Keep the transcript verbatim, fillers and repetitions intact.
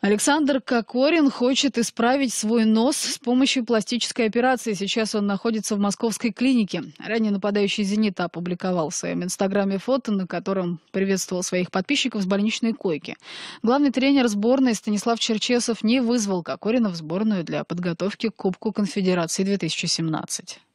Александр Кокорин хочет исправить свой нос с помощью пластической операции. Сейчас он находится в московской клинике. Ранее нападающий «Зенита» опубликовал в своем инстаграме фото, на котором приветствовал своих подписчиков с больничной койки. Главный тренер сборной Станислав Черчесов не вызвал Кокорина в сборную для подготовки к Кубку Конфедерации две тысячи семнадцать.